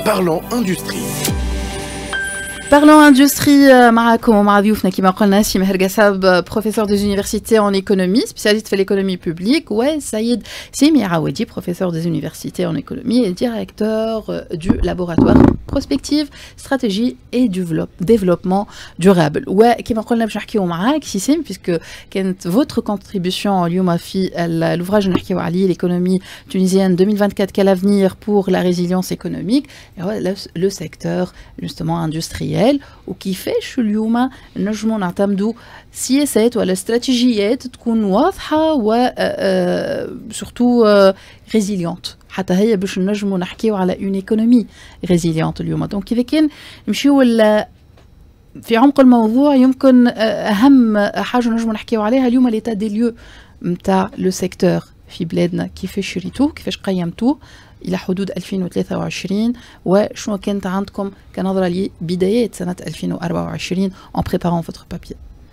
Parlons Industrie. Parlons industrie معكم ومع ضيوفنا كما قلنا سي ماهر قاساب professeur des universités en économie spécialiste في l'économie publique وسعيد سيمي عوادي professeur des universités en économie et directeur du laboratoire prospective stratégie et développement durable. وكما قلنا باش نحكيو معاك سي سيم puisque كانت votre contribution اليوم في l'ouvrage اللي نحكيو عليه l'économie tunisienne 2024 quel avenir pour la résilience économique le secteur justement industriel وكيفاش اليوم نجموا نعتمدوا سياسات ولا استراتيجيات تكون واضحه و سورتو ريزيليونت حتى هي باش نجموا نحكيو على اون ايكونومي ريزيليونت اليوم. دونك كيف كان نمشيو في عمق الموضوع يمكن اهم حاجه نجموا نحكيو عليها اليوم ليتا دي ليو نتاع لو سيكتور في بلادنا، كيفاش شريتوه كيفاش قيمتوه إلى حدود 2023 وشنو كانت عندكم كنظرة لبدايات سنة 2024 en préparant votre papier.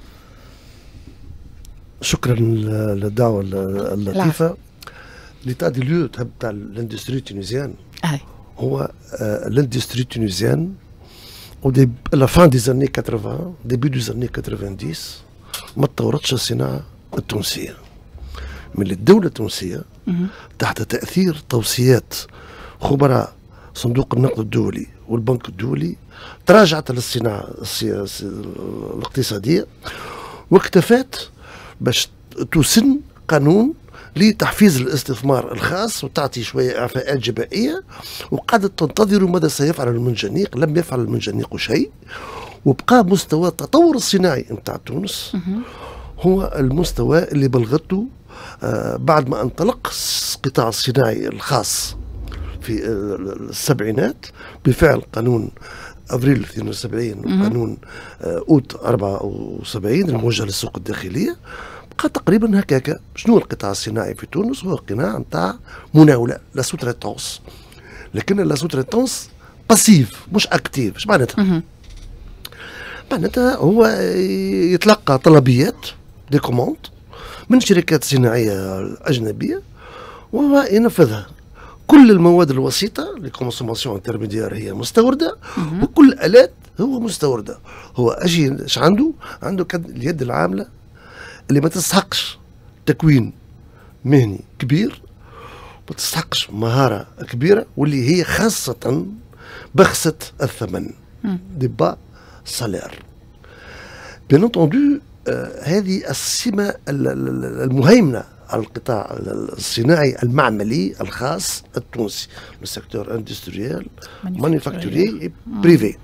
شكرا للدعوة اللطيفة. l'état des lieux تاع الاندستري التونسيان هو الاندستري التونسيان à la fin des années 80 début des années 90 ما تطورتش الصناعة التونسية من الدولة التونسية تحت تأثير توصيات خبراء صندوق النقد الدولي والبنك الدولي تراجعت للصناعة الاقتصادية واكتفت باش تسن قانون لتحفيز الاستثمار الخاص وتعطي شوية إعفاءات جبائية وقعدت تنتظر ماذا سيفعل المنجنيق. لم يفعل المنجنيق شيء وبقى مستوى التطور الصناعي نتاع تونس هو المستوى اللي بلغته بعد ما انطلق القطاع الصناعي الخاص في السبعينات بفعل قانون افريل 72 وقانون اوت 74 الموجه للسوق الداخليه. بقى تقريبا هكاكا. شنو القطاع الصناعي في تونس؟ هو قطاع نتاع مناوله لا سوتريتونس، لكن لا سوتريتونس باسيف مش اكتيف. اش معناتها؟ معناتها هو يتلقى طلبيات دي كوموند من شركات صناعية أجنبية وهو ينفذها. كل المواد الوسيطة لكونسوماسيون انترميديار هي مستوردة وكل الآلات هو مستوردة. هو اش عنده اليد العاملة اللي ما تستحقش تكوين مهني كبير، ما تستحقش مهارة كبيرة، واللي هي خاصة بخسة الثمن دبا سالير. بيان انتوندو هذه السمة المهيمنة على القطاع الصناعي المعملي الخاص التونسي، السيكتور اندستريال مانيفاكتوري بريفي.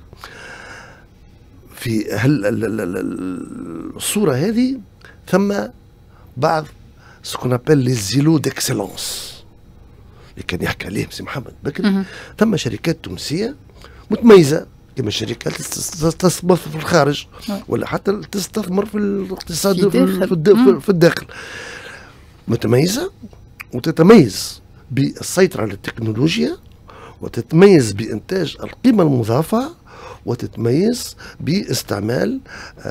في الصورة هذه ثم بعض سكون ابل لي زيلو ديكسيلونس اللي كان يحكي عليهم سي محمد بكري. ثم شركات تونسية متميزة كما الشركات تستثمر في الخارج ولا حتى تستثمر في الاقتصاد في الداخل، متميزة وتتميز بالسيطرة على التكنولوجيا وتتميز بإنتاج القيمة المضافة وتتميز باستعمال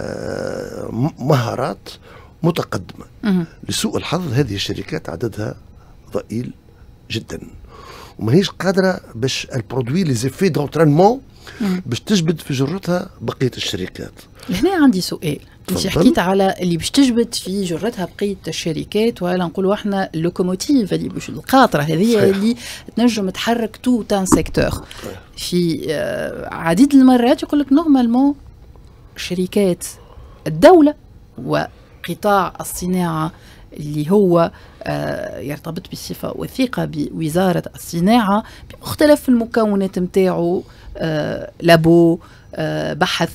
مهارات متقدمة. لسوء الحظ هذه الشركات عددها ضئيل جدا وما هيش قادرة باش البرودوي لي زيفي دونترينمون باش تجبد في جرتها بقية الشركات. هنا عندي سؤال. انت حكيت على اللي باش تجبد في جرتها بقية الشركات ولا نقولوا احنا اللوكوموتيف اللي باش القاطرة هذه اللي تنجم تحرك تو تان سيكتور. في عديد المرات يقول لك نورمالمون شركات الدولة وقطاع الصناعة اللي هو يرتبط بصفة وثيقة بوزارة الصناعة بمختلف المكونات متاعه، لابو، بحث،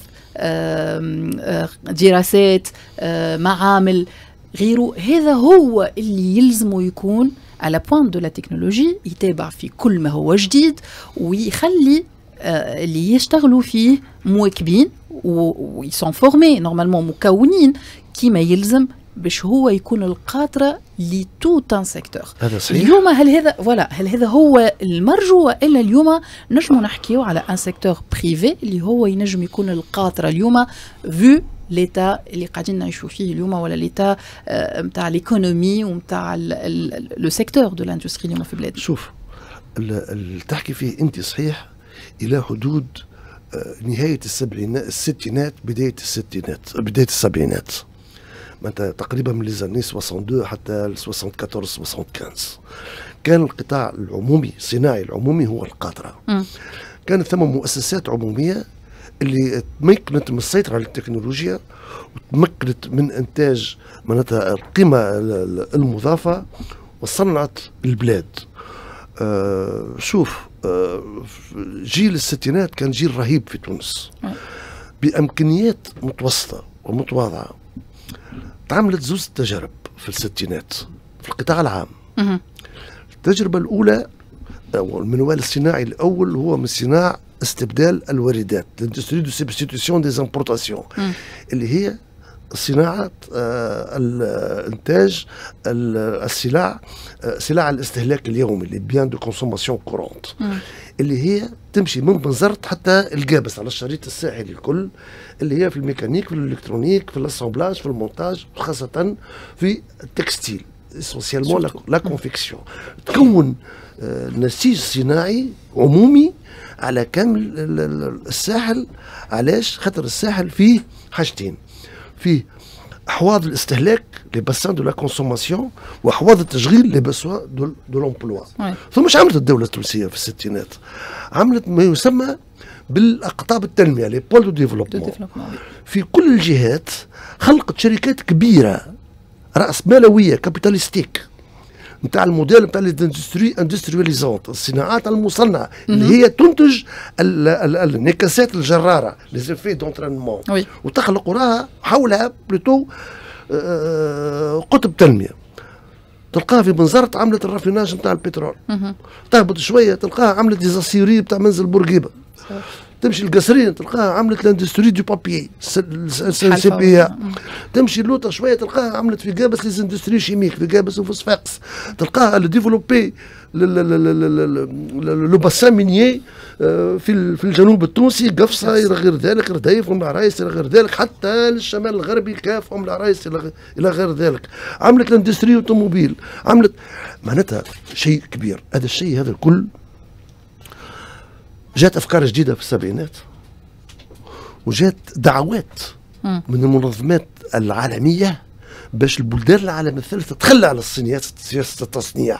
دراسات، معامل، غيره. هذا هو اللي يلزمه يكون على بوان دو لا تكنولوجي، يتابع في كل ما هو جديد ويخلي اللي يشتغلوا فيه مواكبين ويسون فورمي نورمالمون مكونين كيما يلزم باش هو يكون القاطرة لتوت ان سيكتور. هذا صحيح. اليوم هل هذا هو المرجو والا اليوم نجمو نحكيو على ان سيكتور بريفي اللي هو ينجم يكون القاطرة اليوم فيو ليتا اللي قاعدين نعيشوا فيه اليوم ولا ليتا نتاع ليكونومي ونتاع لو سيكتور دو لاندستري اليوم في بلادنا؟ شوف اللي تحكي فيه انت صحيح، إلى حدود نهاية الستينات بداية السبعينات، معناتها تقريبا من ليزاني 62 حتى 74 75. كان القطاع العمومي الصناعي العمومي هو القاطرة. كانت ثم مؤسسات عمومية اللي تمكنت من السيطرة على التكنولوجيا وتمكنت من إنتاج معناتها القيمة المضافة وصنعت البلاد. شوف، جيل الستينات كان جيل رهيب في تونس بإمكانيات متوسطة ومتواضعة. تعملت زوز تجارب في الستينات في القطاع العام. التجربة الأولى أو المنوال الصناعي الأول هو من صناع استبدال الواردات، الاندستري دو سبستيتيسيون دي زامبورتاسيون، اللي هي صناعة الانتاج السلع، سلع الاستهلاك اليومي، اللي بيان دو كونسوماسيون كورونت، اللي هي تمشي من بنزرت حتى الجابس على الشريط الساحلي الكل، اللي هي في الميكانيك، في الالكترونيك، في الاسامبلاج، في المونتاج، خاصة في التكستيل، اسونسيالمون لا كونفيكسيون. تكون نسيج صناعي عمومي على كامل الساحل. علاش؟ خاطر الساحل فيه حاجتين، فيه احواض الاستهلاك لي باسان دو لا كونسوماسيون واحواض التشغيل لي باسان دو لومبلوا. ثم مش عملت الدوله التونسيه في الستينات؟ عملت ما يسمى بالاقطاب التنميه، لي بول دو ديفلوبمون. في كل الجهات خلقت شركات كبيره راس مالويه كابيتاليستيك نتاع الموديل نتاع اندسترياليزونت، الصناعات المصنعه اللي هي تنتج الانعكاسات الجراره، لي زيفي دونترينمون، وتخلق وراها حولها بلوتو قطب تنميه. تلقاها في بنزرت عملت الرافيناج نتاع البترول، تهبط شويه تلقاها عملت ديزاسيوري بتاع منزل بورقيبه، تمشي القصرين تلقاها عملت لاندستري دو بابيي سي بي، تمشي اللوطه شويه تلقاها عملت في قابس لي اندستري شيميك في قابس وفوسفاقس، تلقاها اللي ديفلوبي لو باسان مينيي في الجنوب التونسي، قفصه الى غير ذلك، رديف ومن العرايس الى غير ذلك، حتى للشمال الغربي كاف ومن العرايس الى غير ذلك. عملت الاندستري اوتوموبيل، عملت معناتها شيء كبير. هذا الشيء هذا الكل جات افكار جديده في السبعينات، وجات دعوات من المنظمات العالميه باش البلدان العالم الثالث تتخلى على سياسه التصنيع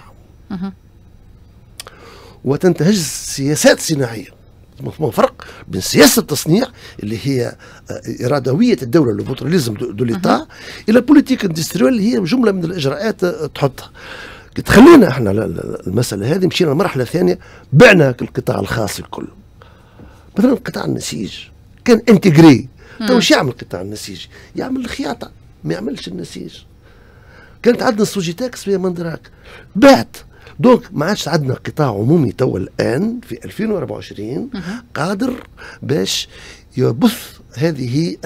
وتنتهج سياسات صناعيه. فرق بين سياسه التصنيع اللي هي ارادويه الدوله، الفوتراليزم دو ليتا، الى بوليتيك اندستريال اللي هي جمله من الاجراءات تحطها. تخلينا احنا المساله هذه، مشينا لمرحله ثانيه، بعنا القطاع الخاص الكل. مثلا قطاع النسيج كان انتجري. تو وش يعمل قطاع النسيج؟ يعمل الخياطه، ما يعملش النسيج. كانت عندنا سوجيتاكس فيها مندراك، بعت. دونك ما عادش عندنا قطاع عمومي تو الان في 2024 قادر باش يبث هذه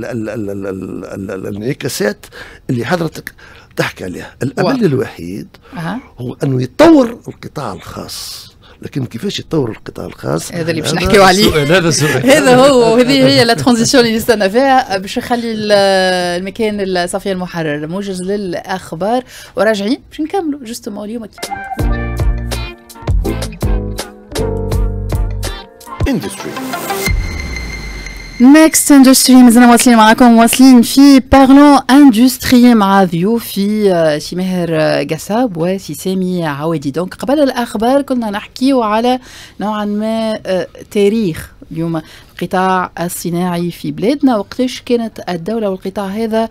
الانعكاسات اللي حضرتك تحكي عليها. الامل الوحيد هو انه يتطور القطاع الخاص، لكن كيفاش يتطور القطاع الخاص؟ هذا اللي باش نحكيو عليه. هذا سؤال هذا هو، وهذه هي لا ترانزيسيون اللي نستنى فيها. باش نخلي المكان صفية المحرر موجز للاخبار وراجعين باش نكملوا جوستومون اليوم. نيكست اندستري، مازلنا واصلين معكم، واصلين في بارلون اندستري مع ضيوفي سي ماهر قصاب وسي سامي عوادي. دونك قبل الاخبار كنا نحكيو على نوعا ما تاريخ اليوم القطاع الصناعي في بلادنا، وقتاش كانت الدولة والقطاع هذا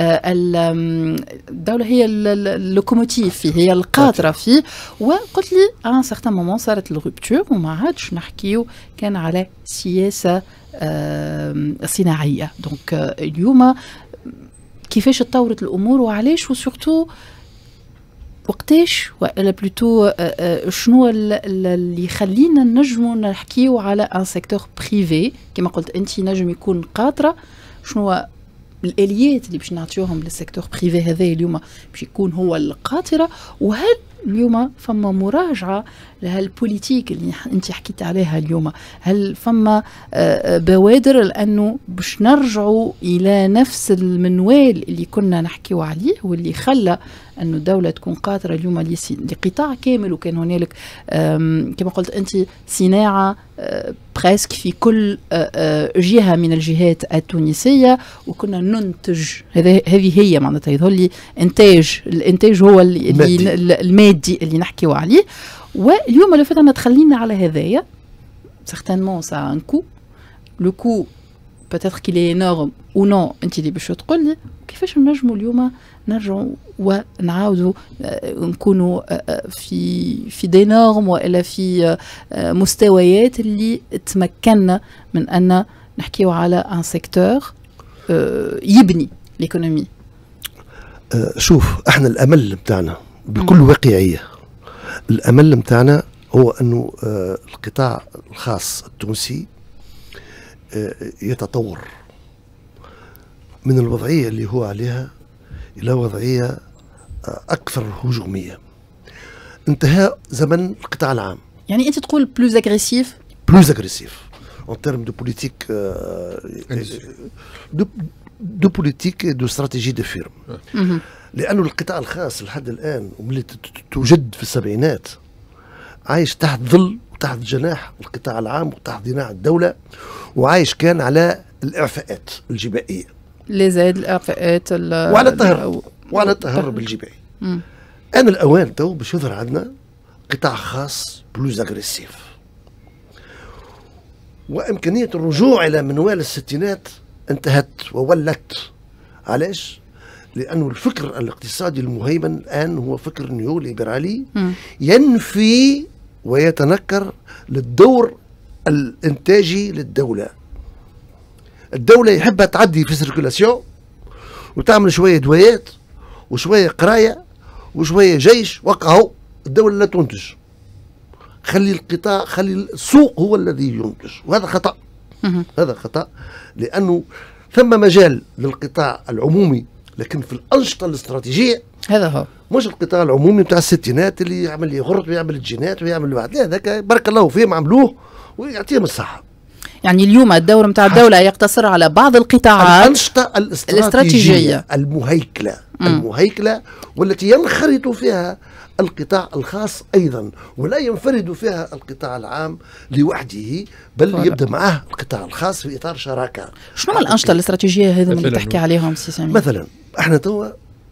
الدولة هي اللوكوموتيف فيه، هي القاطرة فيه. وقلت لي ان سارتان مومون صارت الروبتور وما عادش نحكيو كان على سياسة صناعية. دونك اليوم كيفاش تطورت الأمور وعلاش، وسورتو وقتاش، ولا بلوتو شنو اللي يخلينا نجموا نحكيو على ان سيكتور بريفي كما قلت انت نجم يكون قاطرة، شنو الآليات اللي باش نعطيوهم للسيكتور بريفي هذا اليوم باش يكون هو القاطرة، وهل اليوم فما مراجعة لهالبوليتيك اللي انت حكيت عليها اليوم. هل فما بوادر لأنه باش نرجعوا إلى نفس المنوال اللي كنا نحكيو عليه واللي خلى أنه الدولة تكون قادرة اليوم لقطاع كامل، وكان هنالك كما قلت أنت صناعة بريسك في كل جهة من الجهات التونسية، وكنا ننتج. هذه هي معناتها يظهر لي الإنتاج هو المادي اللي نحكيو عليه. واليوم لو فتنا تخلينا على هذايا certainement ça a un coût. Le coût peut-être qu'il est énorme ou non. انت اللي باش تقول لي كيفاش نجموا اليوم نرجعوا ونعاودوا نكونوا في دي نورم والا في مستويات اللي تمكننا من ان نحكيو على ان سيكتور يبني ليكونومي. شوف احنا الامل بتاعنا بكل واقعيه، الامل بتاعنا هو انه القطاع الخاص التونسي يتطور من الوضعيه اللي هو عليها الى وضعيه اكثر هجوميه. انتهاء زمن القطاع العام. يعني انت تقول بلوز اغريسيف en termes de politique de politique et de stratégie de firme. لأنه القطاع الخاص لحد الآن واللي توجد في السبعينات عايش تحت ظل وتحت جناح القطاع العام وتحت جناح الدولة، وعايش كان على الإعفاءات الجبائية اللي زاد الإعفاءات وعلى التهرب الجبائي. أنا الأوان تو باش يظهر عندنا قطاع خاص بلوز أغريسيف، وإمكانية الرجوع إلى منوال الستينات انتهت وولت. علاش؟ لأنه الفكر الاقتصادي المهيمن الآن هو فكر نيو ليبرالي ينفي ويتنكر للدور الإنتاجي للدولة. الدولة يحبها تعدي في سيركولاسيون وتعمل شوية دوايات وشوية قراية وشوية جيش، وقعوا الدولة لا تنتج. خلي السوق هو الذي ينتج، وهذا خطأ. هذا خطأ لأنه ثم مجال للقطاع العمومي، لكن في الأنشطة الاستراتيجية هذا هو مش القطاع العمومي بتاع الستينات اللي يعمل يغرط ويعمل الجينات ويعمل بعد. لا، ذاك بارك الله فيهم عملوه ويعطيهم الصحة. يعني اليوم الدور نتاع الدولة يقتصر على بعض القطاعات الأنشطة الاستراتيجية المهيكلة والتي ينخرط فيها القطاع الخاص أيضا، ولا ينفرد فيها القطاع العام لوحده، بل يبدأ معه القطاع الخاص في إطار شراكة. شنو الأنشطة الاستراتيجية هذه اللي تحكي عليهم سي سامي؟ مثلا احنا توا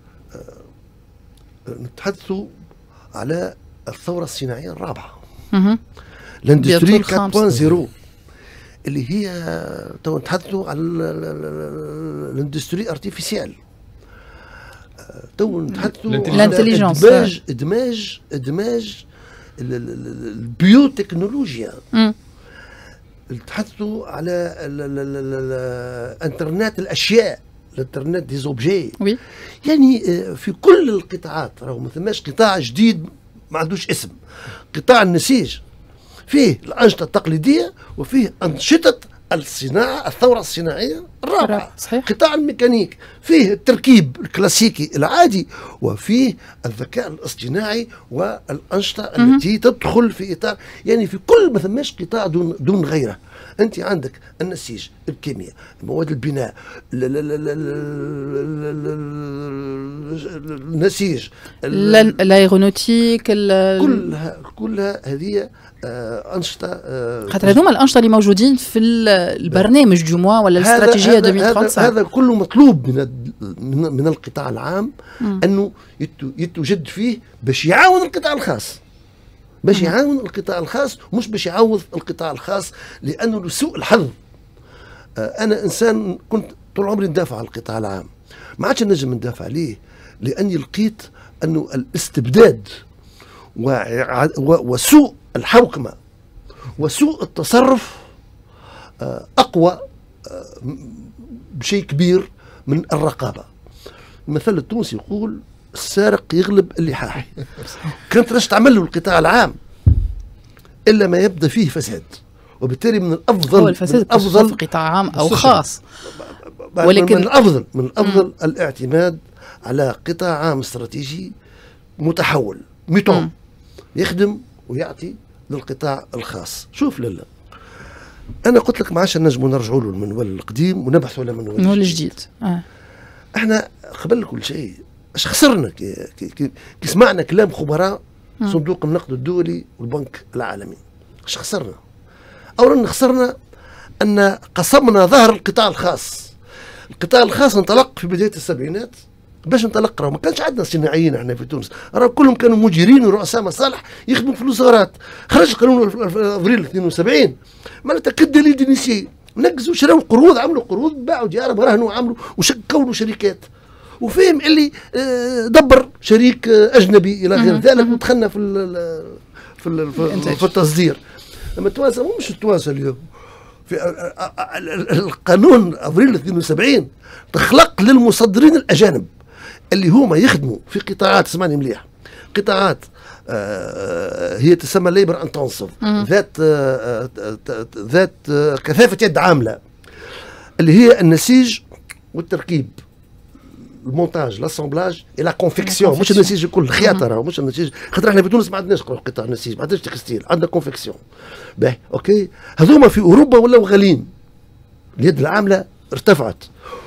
نتحدثوا على الثورة الصناعية الرابعة، الاندستري 4.0 اللي هي تو نتحدثوا على الاندستري ارتيفيسيال، تو نتحدثوا على ادماج البيوتكنولوجيا، نتحدثوا على انترنت الاشياء، الانترنت دي زوبجي. يعني في كل القطاعات راهو ما ثماش قطاع جديد ما عندوش اسم. قطاع النسيج فيه الأنشطة التقليدية وفيه أنشطة الصناعة، الثورة الصناعية الرابعة. قطاع الميكانيك فيه التركيب الكلاسيكي العادي، وفيه الذكاء الاصطناعي والأنشطة التي تدخل في إطار، يعني في كل ما ثماش قطاع دون غيره. أنت عندك النسيج، الكيمياء، مواد البناء، النسيج، الايرونوتيك، كلها هذه أنشطة. خاطر هذوما الأنشطة اللي موجودين في البرنامج جموا ولا الاستراتيجية 2035. هذا كله مطلوب من القطاع العام أنه يتوجد فيه باش يعاون القطاع الخاص، باش يعاون القطاع الخاص، مش باش يعوض القطاع الخاص، لأنه لسوء الحظ. أنا إنسان كنت طول عمري ندافع عن القطاع العام، ما عادش نجم ندافع عليه، لأني لقيت أنه الاستبداد وسوء الحوكمة وسوء التصرف أقوى بشيء كبير من الرقابة. المثل التونسي يقول السارق يغلب اللحاح. كانت لاش تعمل له القطاع العام إلا ما يبدأ فيه فساد، وبالتالي من الأفضل هو الفساد في قطاع عام أو خاص، ولكن من الأفضل الاعتماد على قطاع عام استراتيجي متحول ميتون يخدم ويعطي للقطاع الخاص. شوف لالا، انا قلت لك ما عادش نجموا نرجعوا له المنوال القديم ونبحثوا على منوال الجديد. احنا قبل كل شيء اش خسرنا كي سمعنا كلام خبراء صندوق النقد الدولي والبنك العالمي؟ اش خسرنا؟ اولا خسرنا ان قسمنا ظهر القطاع الخاص. القطاع الخاص انطلق في بدايه السبعينات باش انطلق، راه ما كانش عندنا صناعيين احنا في تونس، راه كلهم كانوا مديرين ورؤساء مصالح يخدموا في الوزارات. خرج قانون افريل 72 معناتها كالدليل دينيسي، نقزوا شراو قروض، عملوا قروض، باعوا ديارهم، راهنوا، عملوا وكونوا شركات، وفهم اللي دبر شريك اجنبي الى غير ذلك، ودخلنا في التصدير. اما التوانسه مش التوانسه اليوم في القانون افريل 72 تخلق للمصدرين الاجانب اللي هما يخدموا في قطاعات، اسمعني مليح، قطاعات هي تسمى ليبر انتنسيف، ذات كثافه يد عامله، اللي هي النسيج والتركيب، المونتاج، لاسامبلاج، لا كونفيكسيون، مش النسيج الكل، الخياطه راهو مش النسيج، خاطر احنا في تونس ما عندناش قطاع نسيج، ما عندناش تكستيل، عندنا كونفيكسيون. باهي اوكي، هذوما في اوروبا ولاو غاليين، اليد العامله ارتفعت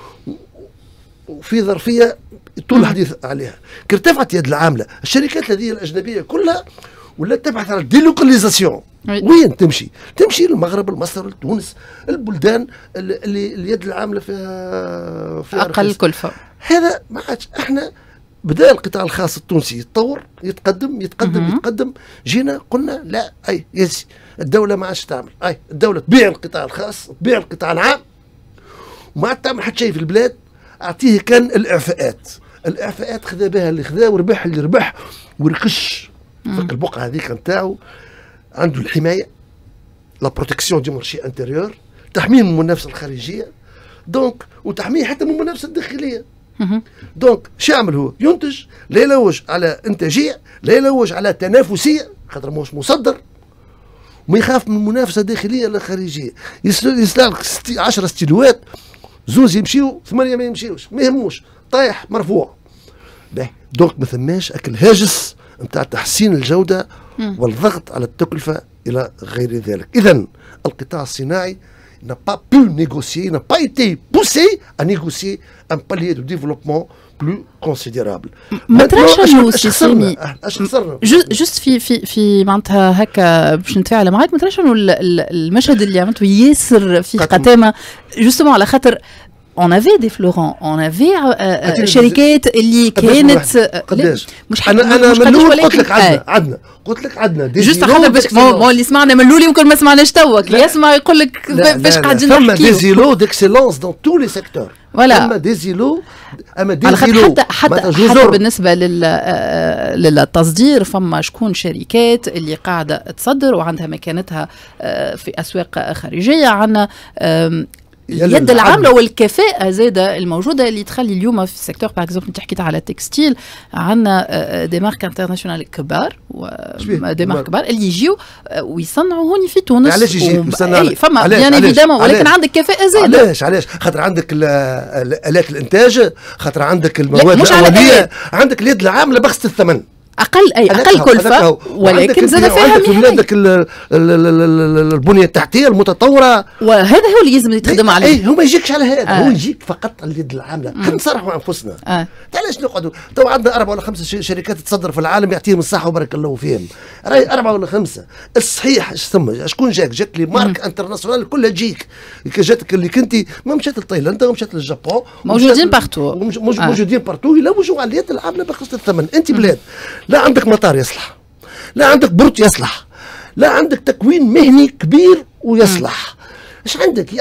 وفي ظرفيه طول الحديث عليها. كي ارتفعت يد العامله، الشركات هذه الاجنبيه كلها ولات تبحث على الديلوكاليزاسيون. وين تمشي؟ تمشي للمغرب، لمصر، لتونس، البلدان اللي اليد العامله فيها اقل كلفه. هذا ما عادش. احنا بدا القطاع الخاص التونسي يتطور، يتقدم يتقدم يتقدم، جينا قلنا لا، اي يزي الدوله ما عادش تعمل، اي الدوله تبيع القطاع الخاص، تبيع القطاع العام، وما عاد تعمل حتى شيء في البلاد. اعطيه كان الاعفاءات خذا بها اللي خذا، وربح اللي ربح، وركش فك البقعه هذيك نتاعو. عنده الحمايه، لا بروتيكسيون دي مارشي انتيريور، تحميه من المنافسه الخارجيه، دونك وتحميه حتى من المنافسه الداخليه. دونك شو يعمل هو؟ ينتج، لا يلوج على انتاجيه، لا يلوج على تنافسيه، خاطر ماهوش مصدر، وما يخاف من المنافسه الداخليه ولا الخارجيه. يسلك 10 ستيلوات، زوز يمشيو، 8 ما يمشيوش، ما يهموش، طايح مرفوع. دونك ما ثماش اكل هاجس نتاع تحسين الجوده والضغط على التكلفه الى غير ذلك. اذا القطاع الصناعي n'a pas pu négocier, n'a pas été poussé à négocier un palier de développement plus considérable. ما تراش انه سيسيمي خسرنا جست في معناتها هكا باش نتفاعل معاك، ما تراش انه المشهد اللي عملته ياسر في قتامه جوستومون على خاطر on avait des fleurons، on avait شركات اللي كانت قداش؟ مش انا ملول قلت لك عندنا جوست خاطر مو اللي سمعنا ملول يمكن ما سمعناش توا، اللي يسمع يقول لك باش قاعدين نحكيو. فما دي زيلو ديكسيلونس دون تو لي سيكتور، فما دي زيلو، اما دي زيلو حتى بالنسبه للتصدير فما شكون شركات اللي قاعده تصدر وعندها مكانتها في اسواق خارجيه. عندنا اليد العامله والكفاءه زاده الموجوده اللي تخلي اليوم في السيكتور باغ اكزومبل. انت حكيت على تكستيل، عندنا دي مارك انترناسيونال كبار ودي مارك كبار اللي يجيو ويصنعوا هوني في تونس. علاش يجي فما بيان ايفيدامون، ولكن عندك كفاءه زاده. علاش خاطر عندك الات الانتاج، خاطر عندك المواد الاوليه، عندك اليد العامله بخست الثمن، اقل كلفه، ولكن زاد فيها عندك ولادك البنيه التحتيه المتطوره، وهذا هو اللي لازم يتخدم عليه. هو ما يجيكش على هذا، هو يجيك فقط اليد العامله. خلينا نصرحوا مع انفسنا، علاش نقعدوا تو عندنا 4 ولا 5 شركات تصدر في العالم، يعطيهم الصحه وبارك الله فيهم، راهي 4 ولا 5 الصحيح. ايش ثم شكون جات لي مارك انترناسيونال كلها تجيك، جاتك اللي كنتي ما مشات لتايلاند ومشات للجابون، موجودين بارتو، موجودين بارتو، يلوجوا على اليد العامله بخص الثمن. انت بلاد لا عندك مطار يصلح، لا عندك بورت يصلح، لا عندك تكوين مهني كبير ويصلح. ايش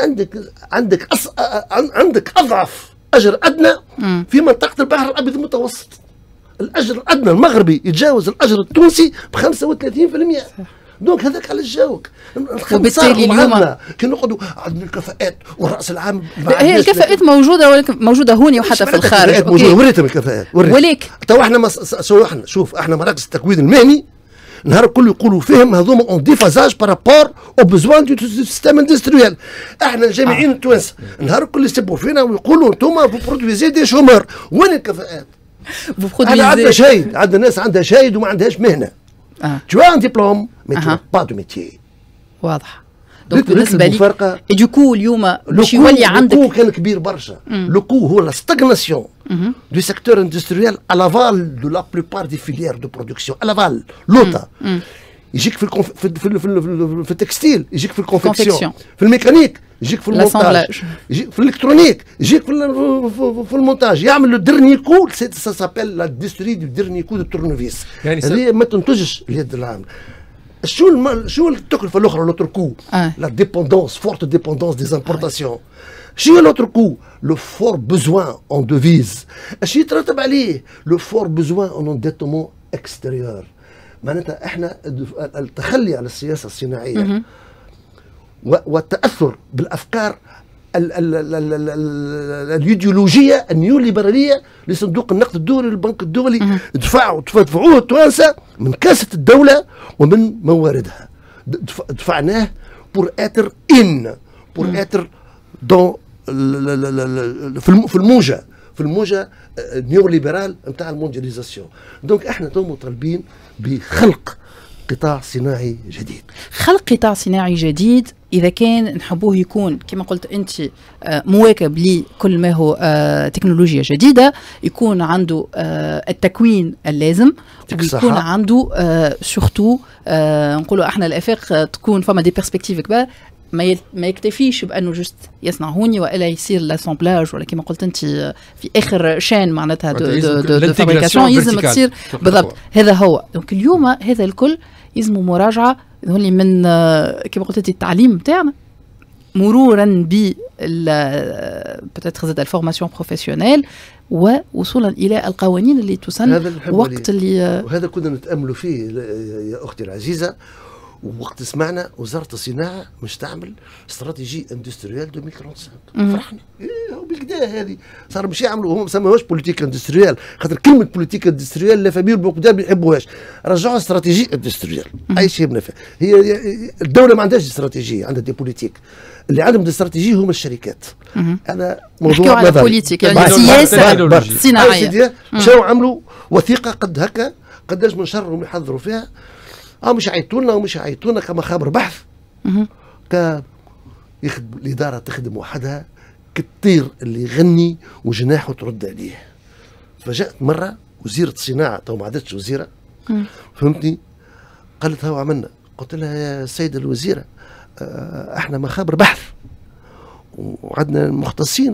عندك اضعف اجر ادنى في منطقه البحر الابيض المتوسط. الاجر الادنى المغربي يتجاوز الاجر التونسي ب 35%. دونك هذاك على الجوك. وبالتالي اليوم كي نقعدوا عندنا الكفاءات والراس العام، هي الكفاءات موجوده، ولكن موجوده هوني وحتى في الخارج. وريتهم الكفاءات، ولكن تو احنا شوف احنا مراكز التكوين المهني نهار الكل يقولوا فيهم هذوما اون ديفازاج بارابور او بوزوان دو سيستيم اندستريال. احنا الجامعيين التوانسه نهار الكل يسبوا فينا ويقولوا انتم برودويزي دي شومور. وين الكفاءات؟ انا عندنا شهيد، عندنا ناس عندها شهيد وما عندهاش مهنه. تو ان ديبلوم مي تو با دو ميتيي. واضح. دونك بالنسبه لي دوكو اليوم باش يولي عندك لو كان كبير برشا. لو كو هو لا ستاغناسيون دو سيكتور اندستريال à l'aval de la plupart des filières de production à l'aval لوطا. يجيك في التكستيل، يجيك في الكونفكسيون، في الميكانيك، يجيك في المونتاج، يجيك في الالكترونيك، يجيك في المونتاج، يعمل لو ديرني كو. سا سابيل لا ديستري دو ديرني كو دو تورنوفيس. هذه ما تنتجش اليد العامله. شو التكلفه الاخرى لوتر كو؟ لا ديبوندونس، فورت ديبوندونس دي امبورتاسيون. شنو لوتر كو؟ لو فور بوزوان اون دوفيز. اش يترتب عليه؟ لو فور بوزوان اون انديتمون اكستيريور. معناتها احنا التخلي على السياسه الصناعيه والتاثر بالافكار الايديولوجيه النيوليبراليه لصندوق النقد الدولي والبنك الدولي دفعوه التوانسه من كاسه الدوله ومن مواردها. دفعناه بور اتر بور اتر دون في الموجه نيوليبرال نتاع المونجياليزاسيون. دونك احنا تو طالبين بخلق قطاع صناعي جديد. خلق قطاع صناعي جديد إذا كان نحبوه يكون كما قلت أنت مواكب لكل ما هو تكنولوجيا جديدة، يكون عنده التكوين اللازم، ويكون عنده سورتو نقولوا احنا الآفاق تكون فما دي بيرسبكتيف كبار. ما يكتفيش بانه جست يصنع هوني والا يصير لاسامبلاج ولا كما قلت انت في اخر شان معناتها دو فابريكاسيون يلزم تصير بالضبط. هذا هو. دونك اليوم هذا الكل يلزم مراجعه هوني من كما قلت انت التعليم نتاعنا، مرورا ب بتاتر زاد الفورماسيون بروفيسيونيل، ووصولا الى القوانين اللي تسن وقت اللي وهذا كنا نتاملوا فيه يا اختي العزيزه. ووقت سمعنا وزاره الصناعه مش تعمل استراتيجي اندستريال 2035 فرحنا. هو بالكدا هذه صار مش يعملوا، هم ما سموهاش بوليتيك اندستريال خاطر كلمه بوليتيك اندستريال لا فاميل بوكدا ما يحبوهاش. رجعوا استراتيجي اندستريال اي شيء بنفع. هي الدوله ما عندهاش استراتيجيه، عندها دي بوليتيك. اللي عندهم دي استراتيجيه هم الشركات. هذا موضوع نظري بوليتيك يعني سياسه صناعيه. مشاو عملوا وثيقه قد هكا قداش من شهر هم يحضروا فيها. مش يعيطونا ومش يعيطونا كما خبر بحث. يخدم الإدارة تخدم وحدها كالطير اللي يغني وجناحه ترد عليه. فجأت مرة وزيرة الصناعة، تو ما عادتش وزيرة، فهمتني؟ قالت هاو عملنا. قلت لها يا سيدة الوزيرة احنا مخابر بحث وعندنا مختصين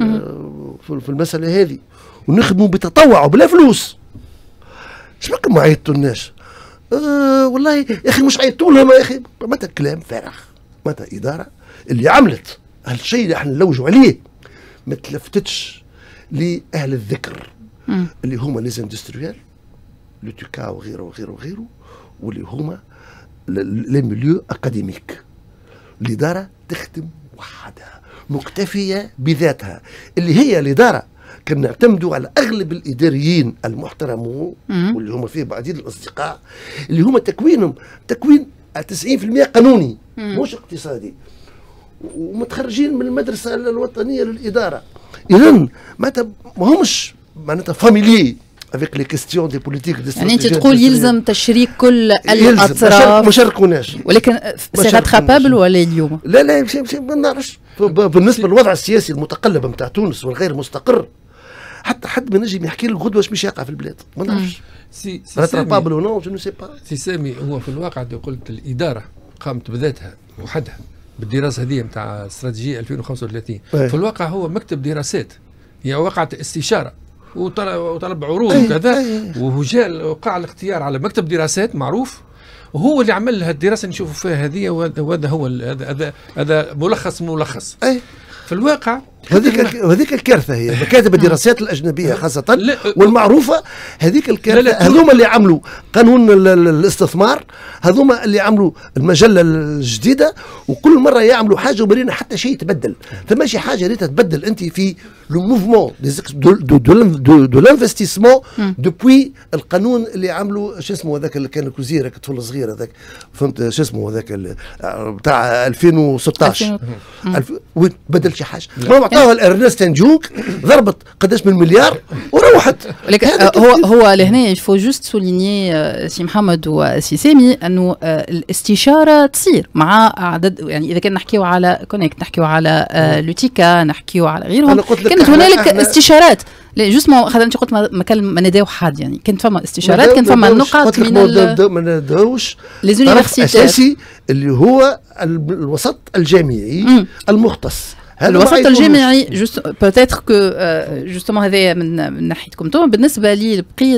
في المسألة هذه ونخدموا بتطوع وبلا فلوس. شبكم ما عيطتولناش؟ والله يا اخي مش عيطوا لهم يا اخي. متى كلام فارغ، متى اداره اللي عملت هالشيء اللي احنا نلوجوا عليه ما تلفتتش لاهل الذكر اللي هما ليزاندستريال لو توكا وغيره وغيره وغيره، واللي هما لي ميليو اكاديميك. الاداره تخدم وحدها مكتفيه بذاتها، اللي هي الاداره كنا نعتمدوا على اغلب الاداريين المحترمون واللي هم فيه بعدين الاصدقاء اللي هم تكوينهم تكوين 90% قانوني مش اقتصادي ومتخرجين من المدرسه الوطنيه للاداره. اذا ما همش معناتها فاميلي افيك لي كيستيون دي بوليتيك دي. يعني انت تقول يلزم تشريك كل الاطراف. ما شاركوناش، ولكن سي راترابابل ولا اليوم؟ لا ما نعرفش. بالنسبه للوضع السياسي المتقلب نتاع تونس والغير مستقر، حتى حد ما نجم يحكي لي غدوه واش يقع في البلاد ما نعرفش. راترابابل ولا جو نو سي با. سي سامي، هو في الواقع قلت الاداره قامت بذاتها وحدها بالدراسه هذه نتاع استراتيجيه 2035. في الواقع هو مكتب دراسات، هي وقعت استشاره وطلب عروض وكذا، وهو جاء وقع الاختيار على مكتب دراسات معروف، وهو اللي عمل الدراسه نشوفوا فيها هذه. وهذا هو هذا ملخص. في الواقع هذيك الكارثه هي مكاتب الدراسات الاجنبيه خاصه والمعروفه. هذيك الكارثه هذوما اللي عملوا قانون الاستثمار، هذوما اللي عملوا المجله الجديده، وكل مره يعملوا حاجه ومرينا حتى شيء يتبدل. فما شي حاجه اللي تتبدل انت في لو موفمون دو لانفستيسمون دوبوي القانون اللي عملوا شو اسمه هذاك اللي كان الوزير طفل صغير هذاك، فهمت شو اسمه هذاك بتاع 2016 وين بدل شي حاجه. ما عطاها الارنست جونك ضربت قداش من مليار وروحت. ولكن هو لهنا يفو جوست سوليني سي محمد وسي سامي انه الاستشاره تصير مع عدد، يعني اذا كان نحكيو على كونكت، نحكيو على لوتيكا، نحكيو على غيرهم، كانت هنالك استشارات. لا جوستمون خاطر انت قلت ما نداو حد، يعني كانت فما استشارات، كان فما نقاط ما نداوش لي زونيفرسيتي اساسي اللي هو الوسط الجامعي المختص. الوسط الجامعي جوست بوتيتر كو جوستومون هذايا من ناحيتكم انتم. بالنسبه لي بقيه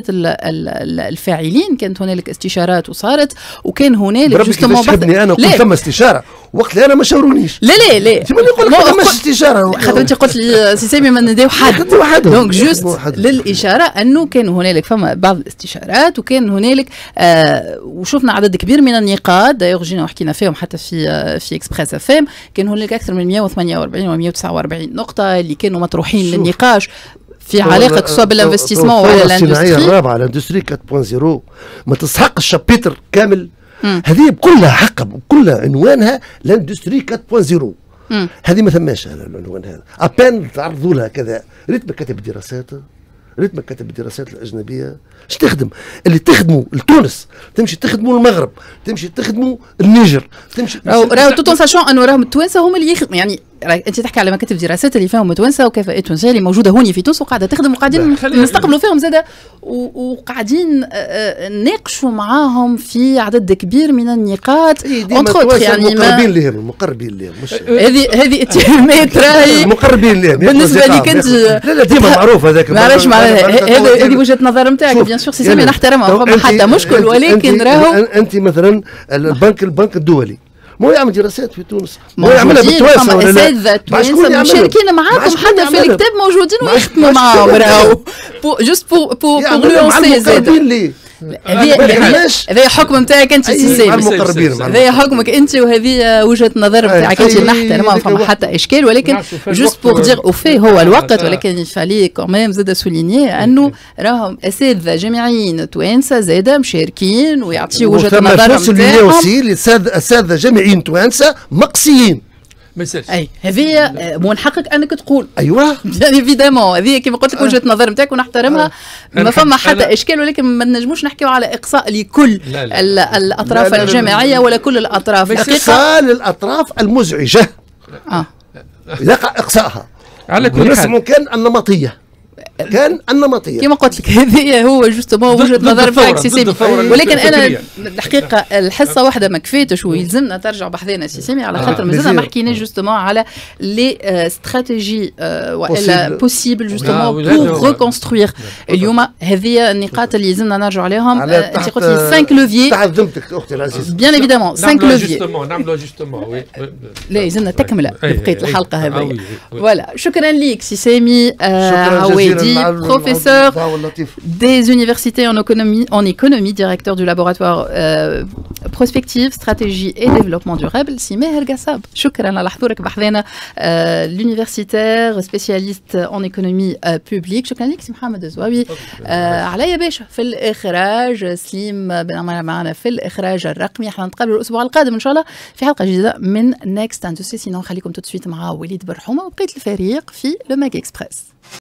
الفاعلين كانت هنالك استشارات وصارت، وكان هنالك جوستومون بربي انا قلت ثم استشاره وقت اللي انا ما شاورونيش. لا لا لا انت ماني نقول لك ما استشاره خاطر انت قلت لي سي سامي ما نداو حد، دونك جوست للاشاره انه كان هنالك فما بعض الاستشارات، وكان هنالك وشفنا عدد كبير من النقاط دايوغ جينا وحكينا فيهم حتى في اكسبريس اف ام. كان هنالك اكثر من 148 و 149 نقطه اللي كانوا مطروحين للنقاش في علاقه سواء بالانفستيسمون ولا الاندستري الرابعه الاندستري 4.0 ما تسحق الشابيتر كامل. هذه بكلها حقها بكلها عنوانها لاندستري 4.0. هذه ما ثماش العنوان هذا، ابان تعرضوا لها كذا. ريت مكاتب الدراسات، ريت مكاتب الدراسات الاجنبيه اش تخدم؟ اللي تخدموا لتونس تمشي تخدموا المغرب، تمشي تخدموا النيجر، تمشي راهو توتون ساشون انه راهم التوانسه هم اللي يخدموا. يعني انت تحكي على مكاتب دراسات اللي فيهم توانسه وكفاءات تونسيه اللي موجوده هوني في تونس وقاعده تخدم وقاعدين نستقبلوا فيهم زاده، وقاعدين نناقشوا معاهم في عدد كبير من النقاط. اونتر يعني مقربين لهم مش هذه اتهامات راهي مقربين لهم بالنسبه لك انت. لا ديما معروف هذاك، معلش هذه وجهه نظر نتاعك بيان سور سي سامي نحترمها، فما حتى مشكل. ولكن راهو انت مثلا البنك الدولي مو يعمل دراسات في تونس، مو يعملها بالتوانسه ولا لا؟ اساتذه توانسه مشاركين معاكم حتى في الكتاب موجودين ويخدموا معاهم راهو جوست بور نونسي زاد. هذا حكم نتاعك انت سي سامي، هذا حكمك انت وهذه وجهه نظر نتاعك انت نحترمها، فما حتى اشكال. ولكن جوست بور دير اوفي هو الوقت، ولكن يفالي كوميم زاد سوليني انه راهم اساتذه جامعيين توانسه زاد مشاركين ويعطيوا وجهه نظر نتاعهم. اساتذه جامعيين توانسه مقصيين ما يصيرش. اي هذه من حقك انك تقول. ايوه بيان ايفيدامون هذه كيما قلت لك وجهه النظر نتاعك ونحترمها. ما فما حتى اشكال، ولكن ما نجموش نحكيو على اقصاء لكل الاطراف الجامعيه ولا كل الاطراف. اقصاء للاطراف المزعجه يقع اقصائها على كل حال. كان النمطيه كما قلت لك هذه هو جوستومون وجهه نظر نتاعك سي سامي. ولكن انا الحقيقه الحصه واحده ما كفاتش ويلزمنا ترجع بحذانا سي سامي، على خاطر مازلنا ما حكيناش جوستومون على لي استراتيجي والا بوسيبل جوستومون بور ريكونستروير. اليوم هذه النقاط اللي لازمنا نرجع عليهم. انت قلت لي 5 لوفيي تاع خدمتك اختي العزيزه، بيان ايفيدامون 5 لوفيي نعملوا جوستومون. وي لا لازمنا تكمله بقيه الحلقه هذه. فوالا شكرا ليك سي سامي عويدي، professeur des universités en économie, directeur du laboratoire prospective, stratégie et développement durable. Si Meher Gassab, شكرا على حضورك بحذانا. l'universitaire spécialiste en économie publique. شكرا لك سي محمد الزواوي. عليا باشا في الإخراج، سليم بن عمار معنا في الإخراج الرقمي. احنا نتقابلوا الأسبوع القادم إن شاء الله في حلقة جديدة من Next Industry. سينو خليكم تسويت مع وليد برحومة وبقية الفريق في لو ماك إكسبريس.